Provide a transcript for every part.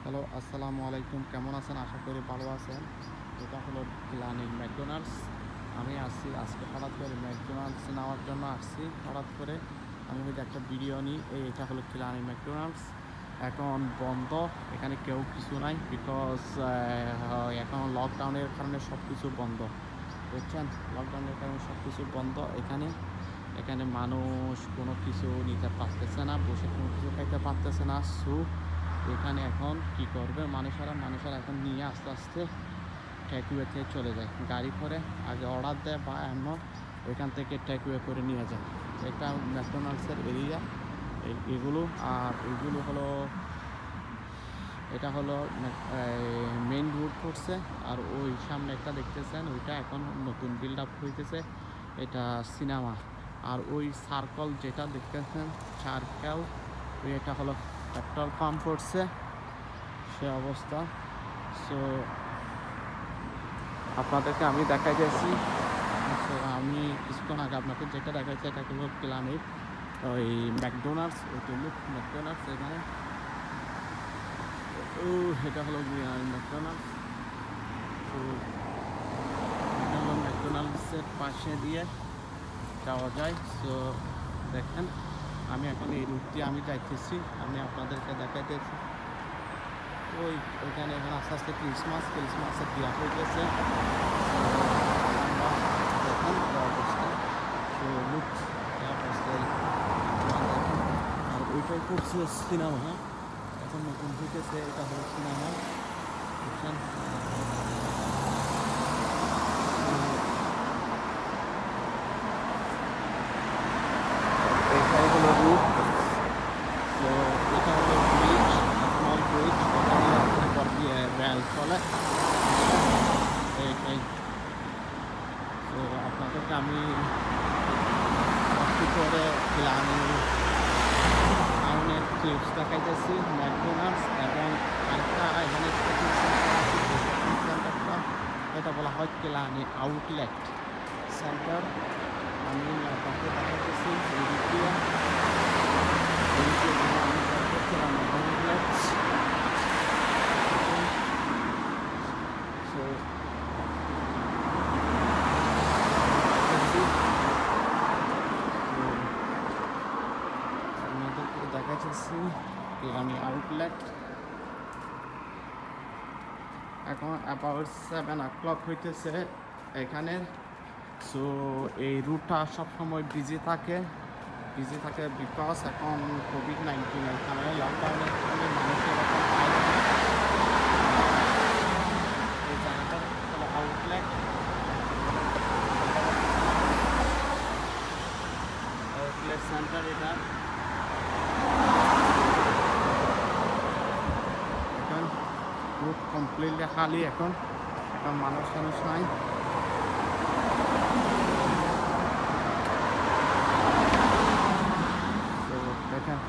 Hello, আসসালামু আলাইকুম। কেমন আছেন? আশা করি ভালো আছেন। এটা হলো কিলানির ম্যাকডোনাল্ডস। আমি আসছি আজকে হঠাৎ করে ম্যাকডোনাল্ডস নেওয়ার জন্য আসছি। হঠাৎ করে আমি হয়তো একটা ভিডিও নিই। এটা হলো কিলানির ম্যাকডোনাল্ডস। এখন বন্ধ, এখানে কেউ কিছু নাই, বিকজ এখন লকডাউনের কারণে সব কিছু বন্ধ, বুঝছেন? লকডাউনের কারণে সব কিছু বন্ধ। এখানে এখানে মানুষ কোনো কিছু নিতে পারতেছে না, বসে কোনো কিছু খাইতে পারতেছে না। এখানে এখন কি করবে মানুষেরা এখন নিয়ে আস্তে আস্তে টেকওয়েতে চলে যায়, গাড়ি করে আগে অর্ডার দেয় বা এমন ওইখান থেকে টেকওয়ে করে নিয়ে যায়। এটা ম্যাকডোনাল্ডসের এরিয়া এগুলো। আর এগুলো হলো, এটা হলো মেইন রোড পড়ছে। আর ওই সামনে একটা দেখতেছেন, ওইটা এখন নতুন বিল্ড আপ হইতেছে, এটা সিনেমা। আর ওই সার্কল যেটা দেখতেছেন, সার্কেল, এটা হলো পেট্রোল পাম্প পড়ছে, সে অবস্থা। সো আপনাদেরকে আমি দেখাইতেছি। সো আমি কিছুক্ষণ আগে আপনাকে যেটা দেখাইছি এটা হলো কিলানির ওই ম্যাকডোনাল্ডস, ওই তমুক ম্যাকডোনাল্ডস। এখানে এটা হলো ম্যাকডোনাল্ডস। তো এটা হলো ম্যাকডোনাল্ডসের পাশে দিয়ে যাওয়া যায়। সো দেখেন, আমি এখন এই রুটটি আমি যাইতেছি, আমি আপনাদেরকে দেখাইতেছি। ওইখানে এখন আস্তে আস্তে ক্রিসমাসের দিয়া হয়ে গেছে। দেখেন অবস্থা, তো লুক অবস্থায় আর ওইটাই করছে সিনেমা। হ্যাঁ, এখন নতুন হইতেছে, এটা হলো সিনেমা, বুঝছেন? এইটাই হলো রুট। তো এটা হলো ব্রিজ, স্মল ব্রিজ, উপর দিয়ে রেল চলে। এইটাই। তো আপনাদেরকে আমি করে কিলানি টাউনের ক্লিপস দেখাইতেছি, ম্যাকডোনাল্ডস এবং আরেকটা এখানে শপিং সেন্টার আছে। শপিং সেন্টারটা এটা বলা হয় কিলানি আউটলেট সেন্টার। আমি আপনাকে দেখাইতেছি কিলানি আউটলেটস। দেখাচ্ছি কিলানি আউটলেট। এখন অ্যাবাউট 7 o'clock হইতেছে এখানে। সো এই রুটটা সবসময় বিজি থাকে বিকজ এখন কোভিড-19 এর কারণে, লকডাউনের কারণে মানুষের এখন বাইরে এই জায়গাটা হলো আউটলেট সেন্টার। এটা এখন রুট কমপ্লিটলি খালি, এখন মানুষ নাই। দেখেন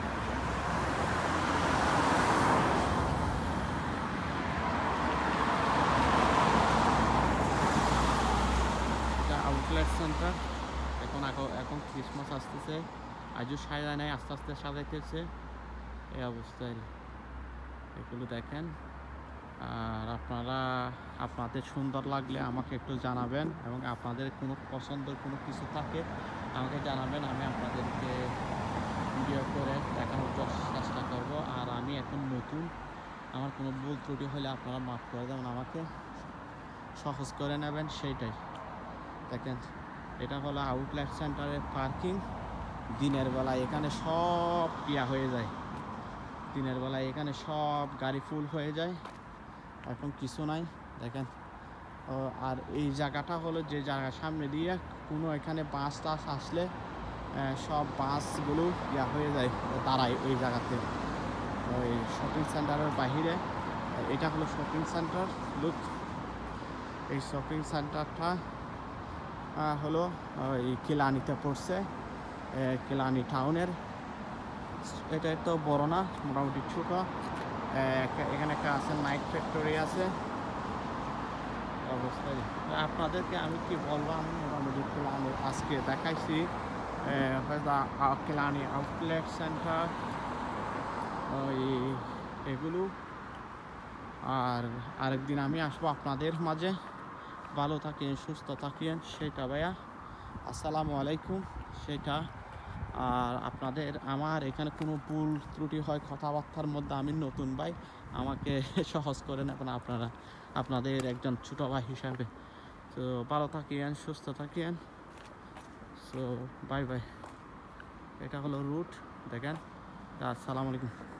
এটা আউটলেট সেন্টার। এখন ক্রিসমাস আসতেছে, আজও সাজায় নাই, আস্তে আস্তে সাজাইতেছে এই অবস্থায়। এগুলো দেখেন। আর আপনাদের সুন্দর লাগলে আমাকে একটু জানাবেন, এবং আপনাদের কোনো পছন্দের কোনো কিছু থাকে আমাকে জানাবেন, আমি আপনাদেরকে ভিডিও করে দেখানোর চেষ্টা করব। আর আমি এখন নতুন, আমার কোনো ভুল ত্রুটি হলে আপনারা মাফ করে দেবেন, আমাকে সহজ করে নেবেন, সেইটাই। দেখেন, এটা হলো আউটলেট সেন্টারের পার্কিং। দিনের বেলায় এখানে সব হয়ে যায়, দিনের বেলায় এখানে সব গাড়ি ফুল হয়ে যায়, এখন কিছু নাই। দেখেন, আর এই জায়গাটা হলো যে জায়গার সামনে দিয়ে কোনো এখানে বাস টাস আসলে সব বাসগুলো হয়ে যায়, দাঁড়ায় ওই জায়গাতে, ওই শপিং সেন্টারের বাহিরে। এটা হলো শপিং সেন্টার। লুক, এই শপিং সেন্টারটা হলো ওই কিলানিতে পড়ছে, কিলানি টাউনের। এটা তো বড় না, মোটামুটি ছোট। এখানে একটা আছে নাইট ফ্যাক্টরি আছে অবস্থায়। আপনাদেরকে আমি কি বলবো, আমি মোটামুটি কিলানি আজকে দেখাইছি, কিলানি আউটলেট সেন্টার, এগুলো আর আরেকদিন আমি আসবো আপনাদের মাঝে। ভালো থাকেন, সুস্থ থাকেন, সেটা ভাইয়া। আসসালামু আলাইকুম, সেটা। আর আমার এখানে কোনো ভুল ত্রুটি হয় কথাবার্তার মধ্যে, আমি নতুন ভাই, আমাকে সহজ করে নেবেন আপনারা, আপনাদের একজন ছোটো ভাই হিসাবে। তো ভালো থাকেন, সুস্থ থাকেন। So bye bye. এটা হলো রুট, দেখেন। আসসালামু আলাইকুম।